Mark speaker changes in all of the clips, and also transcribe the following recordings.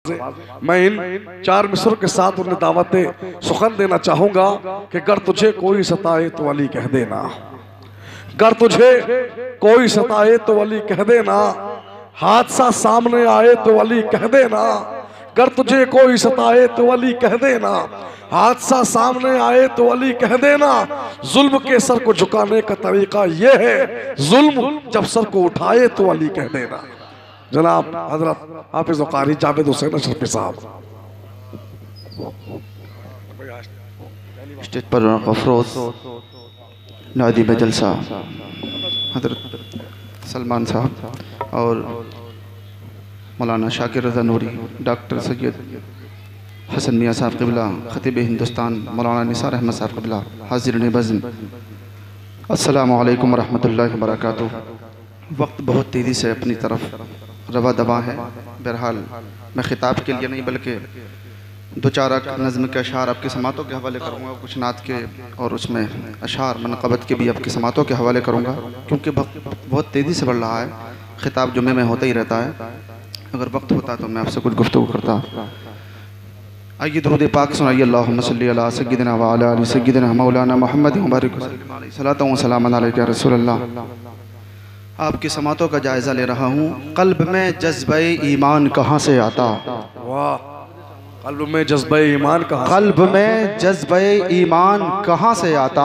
Speaker 1: मैं इन 4 मिसरों के साथ उन्हें दावत सुखन देना चाहूंगा कि गर तुझे कोई सताए तो अली कह देना, गर तुझे कोई सताए तो अली कह देना, हादसा सामने आए तो अली कह देना, गर तुझे कोई सताए तो अली कह देना, हादसा सामने आए तो अली कह देना। जुल्म के सर को झुकाने का तरीका यह है, जुल्म जब सर को उठाए तो अली कह देना। जनाब हजरत हाफिज कारी जावेद हुसैन अशरफी साहब
Speaker 2: स्टेज पर अफरोज नादिब जलसा हजरत सलमान साहब और मौलाना शाकिर रज़ा नूरी, डॉक्टर सैयद हसन मियाँ साहब क़िबला, ख़तीब हिंदुस्तान मौलाना निसार अहमद साहब क़िबला, हाज़िरीन बज़्म, अस्सलामु अलैकुम वरहमतुल्लाहि वबरकातुहू। वक्त बहुत तेज़ी से अपनी तरफ रवा दवा है। बहरहाल मैं ख़िताब के लिए नहीं बल्कि 2-4 नज़्म के अशार आपकी समातों के हवाले करूँगा, कुछ नात के और उसमें अशार मनक़बत के भी आपकी समातों के हवाले करूँगा, क्योंकि वक्त बहुत तेज़ी से बढ़ रहा है। ख़िताब जुम्मे में होता ही रहता है, अगर वक्त होता तो मैं आपसे कुछ गुफ्तगू करता। आइए दुरूद पाक सुनाइए। अल्लाहुम्मा सल्ली अला सय्यिदिना व अला आलि सय्यिदिना मौलाना मुहम्मद व बारिक वसल्लिम अलैहि सलातु व सलाम अलैका या रसूलल्लाह। आपकी समातों का जायज़ा ले रहा हूँ। क़ल्ब में जज्बे ईमान कहाँ से आता?
Speaker 1: वाह, क़ल्ब में जज्बे ईमान कहाँ,
Speaker 2: क़ल्ब में जज्बे ईमान कहाँ से आता?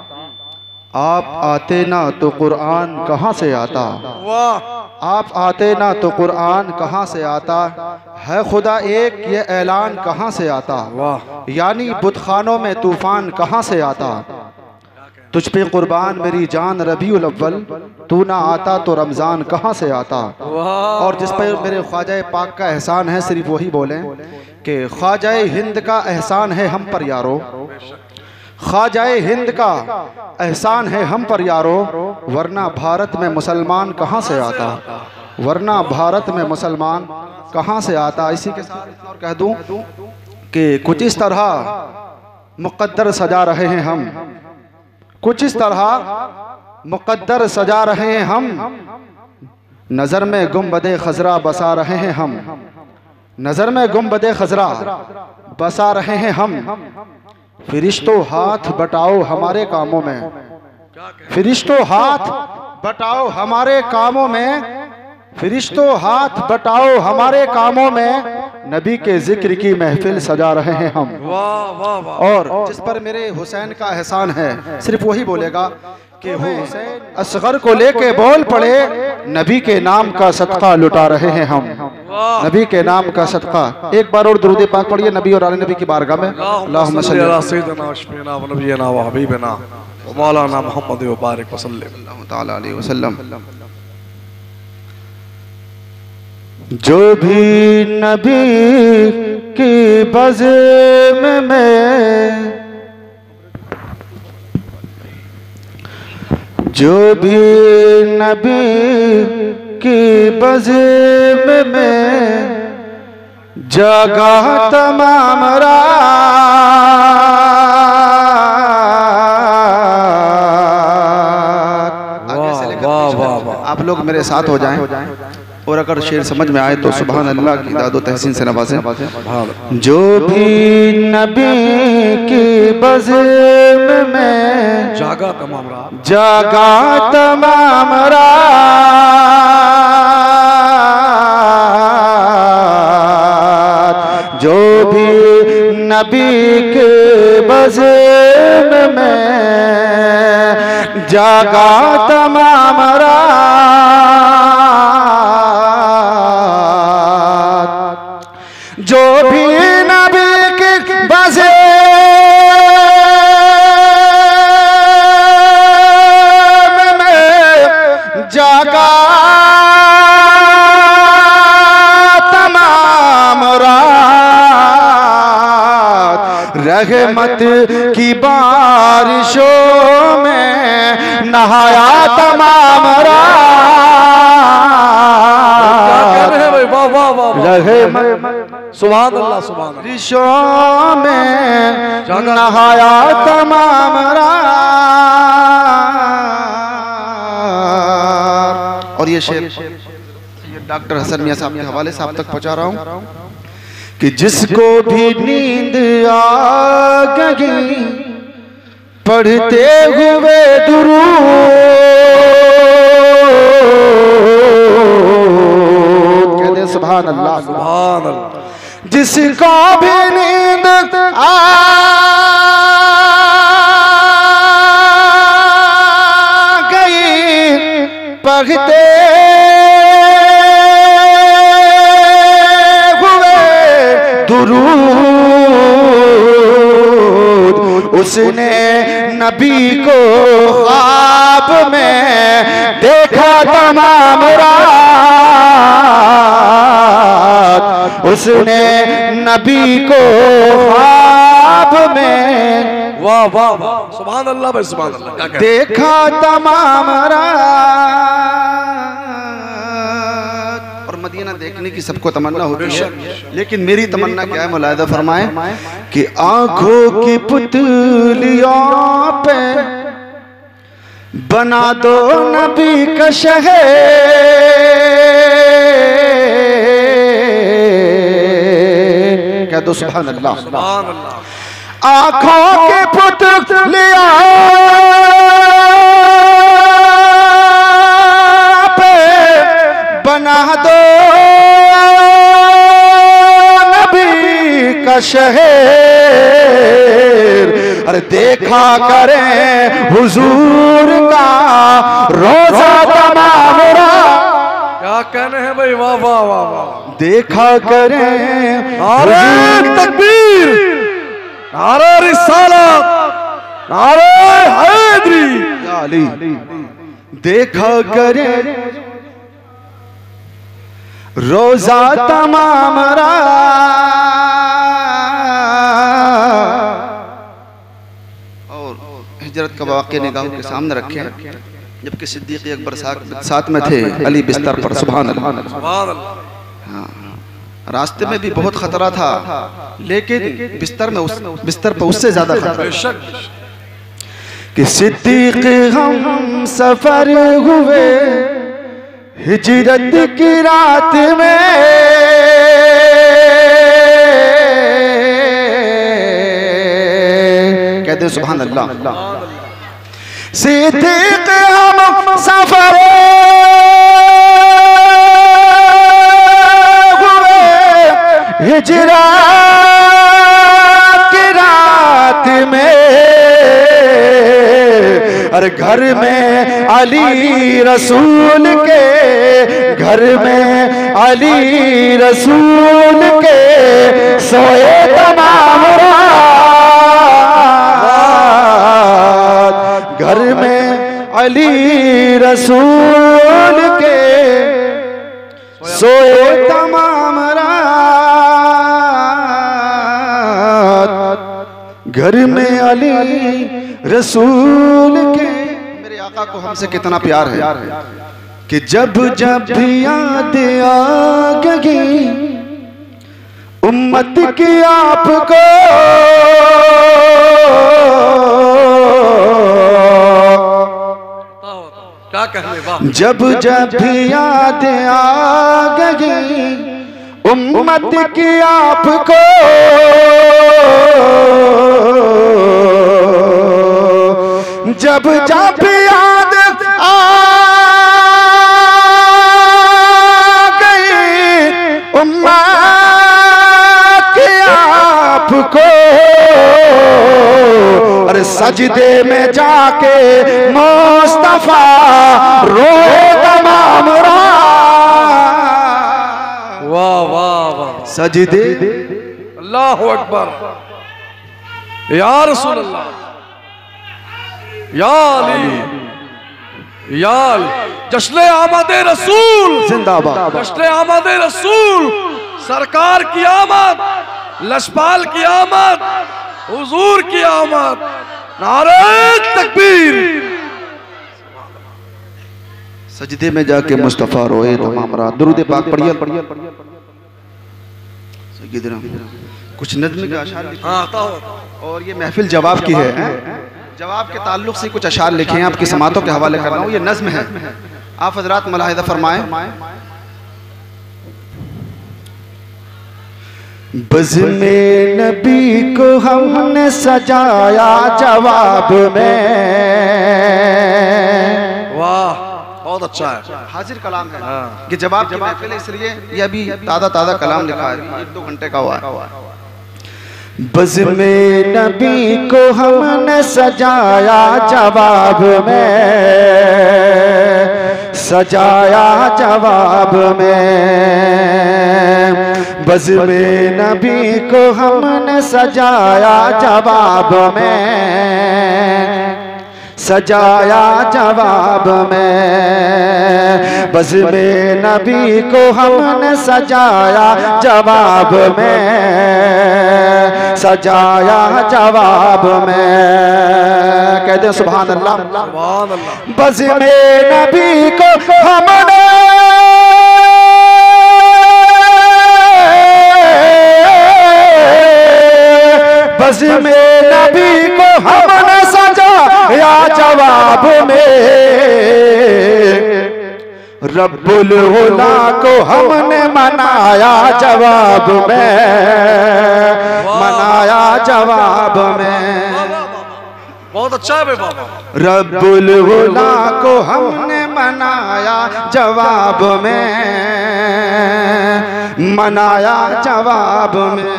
Speaker 2: आप आते ना तो कुरान कहाँ से आता?
Speaker 1: वाह,
Speaker 2: आप आते ना तो कुरान कहाँ से आता? है खुदा एक ये ऐलान कहाँ से आता?
Speaker 1: वाह,
Speaker 2: यानी बुतखानों में तूफान कहाँ से आता? तुझ पे कुर्बान मेरी जान रबीउल अव्वल, तू ना आता तो रमज़ान कहाँ से आता? और जिस पर मेरे ख्वाजा पाक का एहसान है सिर्फ वही बोलें कि ख्वाजा हिंद का एहसान है हम पर यारो, ख्वाजा हिंद का एहसान है हम पर यारो, वरना भारत में मुसलमान कहाँ से आता? वरना भारत में मुसलमान कहाँ से आता? इसी के साथ और कह दूं कि कुछ इस तरह मुक़द्दर सजा रहे हैं हम, कुछ इस तरह मुक़द्दर सजा रहे हैं हम, नज़र में गुंबदे खजरा बसा रहे हैं हम, नज़र में गुंबदे खजरा बसा रहे हैं हम। फिरिश्तों हाथ बटाओ हमारे कामों में, फिरिश्तों हाथ बटाओ हमारे कामों में, फिरिश्तों हाथ बटाओ हमारे कामों में, नबी के जिक्र की महफिल सजा रहे हैं हम।
Speaker 1: वाह, वाह, वाह।
Speaker 2: और जिस पर मेरे हुसैन का एहसान है सिर्फ वही बोलेगा कि हुसैन असगर को लेके बोल पड़े, नबी के नाम का सदका लुटा रहे हैं हम, नबी के नाम का सदका। एक बार और दुरूद पाक पढ़िए नबी और आले नबी की बारगाह में। अल्लाहुम्मा सल्ली अला
Speaker 1: सय्यिदिना व शफीना व नबियना व हबीबना व मौलाना मुहम्मद व बारिक वसल्लम
Speaker 2: तआला अलैहि वसल्लम। जो भी नबी की बज़्म में, जो भी नबी की बज़्म में जगा तमाम रात, आगे से लेकर आप लोग मेरे साथ हो जाएं और अगर शेर समझ में आए तो सुभान अल्लाह की दादो तहसीन से नवाजें। जो भी नबी की बज़्म में
Speaker 1: जागा तमाम रात,
Speaker 2: जागा तमाम रात, जो भी नबी के बज़्म में जागा तमाम रात, जो भी नबी की बज़्म में जागा तमाम रात, रहमत की बारिशों में नहाया तमाम रात,
Speaker 1: सुभान अल्लाह सुभान अल्लाह,
Speaker 2: बारिशों में नहाया तमाम रात। और ये शेर डॉक्टर हसन मियाँ साहब के हवाले से आप तक पहुँचा रहा हूँ कि जिसको भी नींद आ गई पढ़ते हुए दुरूद, कहते सुभान अल्लाह
Speaker 1: सुभान अल्लाह।
Speaker 2: जिसको भी नींद आ गई पढ़ते दुरूद, उसने नबी को ख्वाब में देखा तमाम रात, उसने नबी को ख्वाब में
Speaker 1: वाह वाह वाह सुभान अल्लाह भाई सुभान अल्लाह। क्या कहते हैं?
Speaker 2: देखा तमाम और मदीना देखने की सबको तमन्ना होती है, लेकिन मेरी तमन्ना क्या है मुलाहिदा फरमाएं कि आंखों की पुतलियों पे बना दो नबी का शहर, कह दो सुभान अल्लाह।
Speaker 1: सुभान अल्लाह।
Speaker 2: आंखों के पुतलियों पे बना दो नबी का शहर, अरे देखा करें हुजूर का रोजा तमाम रात।
Speaker 1: क्या कहने हैं भाई, वाह वाह वाह वाह।
Speaker 2: देखा करें
Speaker 1: नारे तकबीर, नारे रिसालत, नारे हैदरी।
Speaker 2: या अली, देखा करें रोजा तमाम रात। और हिजरत का वाक़या निगाहों के सामने रखे, जबकि सिद्दीक़ अकबर साथ में थे अली बिस्तर पर। सुभान अल्लाह।
Speaker 1: सुभान अल्लाह।
Speaker 2: हाँ, रास्ते में भी बहुत खतरा था, लेकिन बिस्तर पर उससे ज्यादा खतरा।
Speaker 1: बेशक
Speaker 2: कि सिद्दीक़ हम सफर हुए हिजरत की रात में, कहते सुभान अल्लाह। सिद्दीक़ हम सफर हिजरत की रात में, अरे घर में अली रसूल के, घर में अली रसूल के सोए तमाम रात, घर में अली रसूल के सोए तमाम घर में अली रसूल के। मेरे आका को हमसे कितना प्यार है कि जब जब भी याद आ गई उम्मत की आपको,
Speaker 1: क्या कहने, वाह।
Speaker 2: जब जब भी याद आ गई उम्मत की आपको, जब जब याद आ गई उम्मत की आपको, अरे सजदे में जाके मुस्तफा रोए तमाम रात।
Speaker 1: वाह वाह वाह।
Speaker 2: सजदे,
Speaker 1: अल्लाह अकबर, या रसूल अल्लाह, या अली, या अली। जश्न आमदे रसूल
Speaker 2: जिंदाबाद।
Speaker 1: जश्न आमदे रसूल, सरकार की आमद, लशपाल की आमद, हुजूर की आमद, नारे तकबीर।
Speaker 2: सजदे में जाके मुस्तफा रोए तमाम रात। दुरूद पाक पढ़िए। कुछ नज़्म के अशार लिखे।
Speaker 1: हाँ,
Speaker 2: और ये महफिल जवाब की है, जवाब के ताल्लुक से कुछ अशार लिखे हैं, आपकी समातों के हवाले कर रहा हूँ। ये नज़्म है, आप हजरात मुलाहिदा फरमाएं। बज़्म-ए नबी को हमने सजाया जवाब में।
Speaker 1: वाह, बहुत अच्छा है।
Speaker 2: हाजिर कलाम है कि जवाब की महफिल है, इसलिए ये अभी ताज़ा कलाम लिखा है, 1-2 घंटे का हुआ है। बज़्म-ए नबी को हमने सजाया जवाब में, सजाया जवाब में। बज़्म-ए नबी को हमने सजाया जवाब में, सजाया जवाब में। बज़्म-ए नबी को हमने सजाया जवाब में, सजाया जवाब में। कहते हैं सुभान अल्लाह,
Speaker 1: सुभान अल्लाह।
Speaker 2: बज़्म-ए नबी को हमने बज़्म-ए नबी को हमने सजाया जवाब में। रब्बुल उला को हमने मनाया जवाब में, मनाया जवाब में।
Speaker 1: बहुत अच्छा है बाबा।
Speaker 2: रब्बुल उला को हमने मनाया जवाब में, मनाया जवाब में।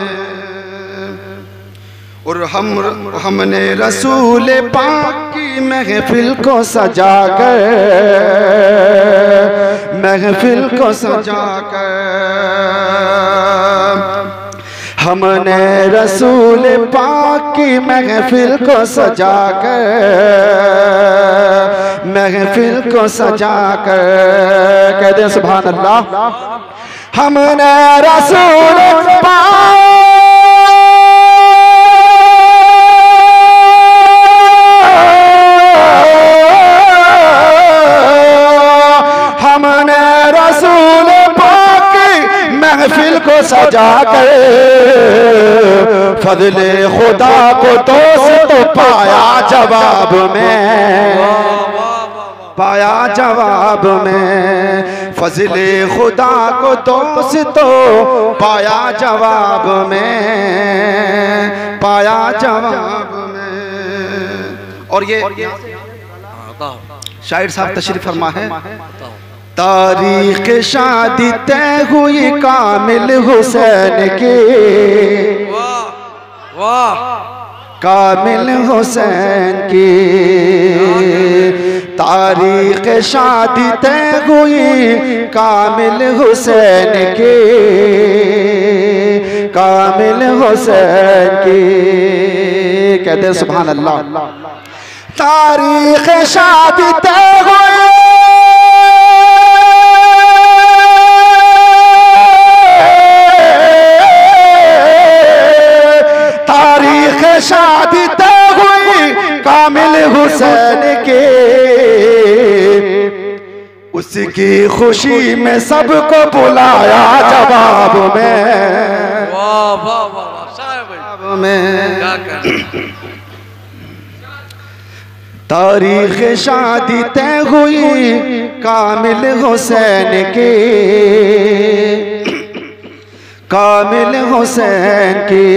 Speaker 2: और हमने रसूल पाक की महफिल को सजा कर, महफिल को सजा कर। हमने रसूल पाक की महफिल को सजा कर, महफिल को सजा कर। कहते हैं सुभान अल्लाह। हमने रसूल पाक महफिल को सजा कर फजले खुदा को तो पाया जवाब में, पाया जवाब में। फजले खुदा को तो पाया जवाब में, पाया जवाब में। और ये शायर साहब तशरीफ फरमा है। तारीख शादी तय हुई कामिल हुसैन की,
Speaker 1: वाह,
Speaker 2: कामिल हुसैन की। तारीख शादी तय हुई कामिल हुसैन की, कामिल हुसैन की। कहते हैं सुभान अल्लाह। तारीख शादी तय हुई शादी तय हुई कामिल हुसैन के। उसकी खुशी में सबको बुलाया जवाब में,
Speaker 1: वाह वाह वाह साहब
Speaker 2: में। तारीख शादी तय हुई कामिल हुसैन के, कामिल हुसैन की।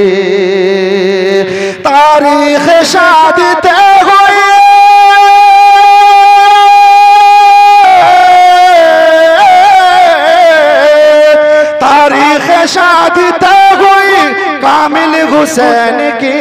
Speaker 2: तारीख शादी तय हुई तारीख शादी तय हुई कामिल हुसैन की।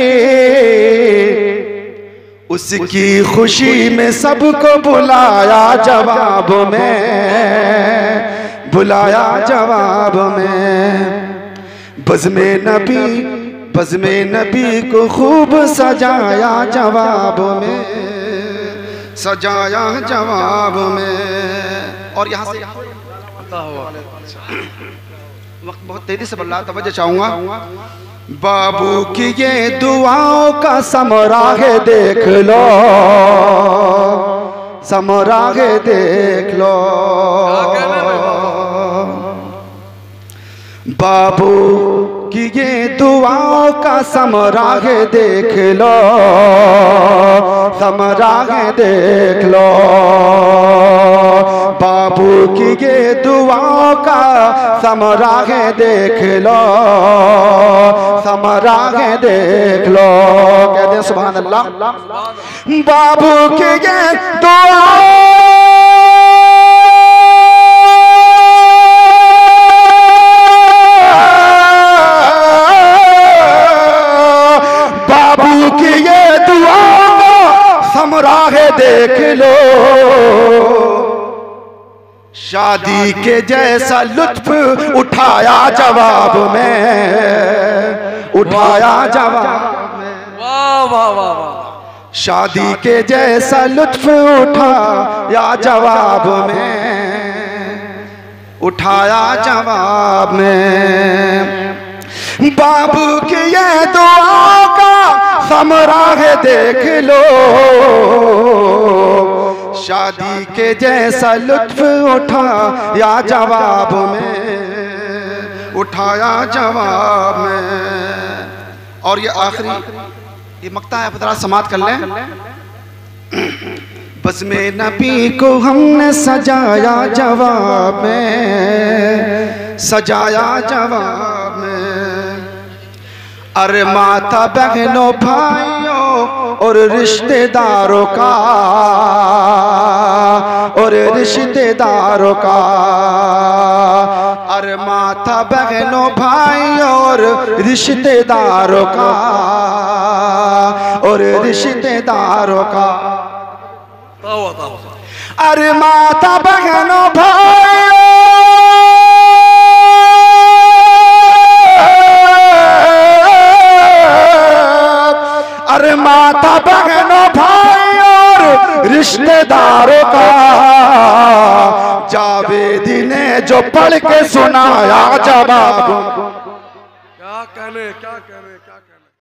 Speaker 2: उसकी खुशी में सबको बुलाया जवाब में, बुलाया जवाब में। बज़्म-ए नबी, बज़्म-ए नबी को खूब सजाया जवाब में, सजाया जवाब में। और यहाँ से वक्त बहुत तेजी से बढ़ रहा, तवज्जो चाहूँगा। बाबू की ये दुआओं का समरा है देख लो, समरा है देख लो। बाबू कि ये दुआओं का समरा है देख लो, समरा है देख लो। बाबू की ये दुआओं का समरा है देख लो, समरा है देख लो। कहते हैं सुभान अल्लाह। बाबू की ये देख लो, शादी के जैसा लुत्फ उठाया जवाब में, उठाया जवाब में।
Speaker 1: वाह वाह वाह वाह।
Speaker 2: शादी के जैसा लुत्फ उठाया जवाब में, उठाया जवाब में। बाबू की ये दुआ का समरा है देख लो, शादी के जैसा लुत्फ उठाया जवाब में, उठाया जवाब में। और ये आखिरी ये मक्ता है, पता समात कर लें। बस में नबी को हमने सजाया जवाब में, सजाया जवाब में। अरे माता बहनों भाइयों और रिश्तेदारों का, और रिश्तेदारों का। अरे माता बहनों भाइयों और रिश्तेदारों का, और रिश्तेदारों का। अरे माता बहनों भाइयों, अरे माता बहनों भाई और रिश्तेदारों का। जावेदी ने जो पढ़ के सुनाया जवाब,
Speaker 1: क्या कहने क्या कहने क्या कहने।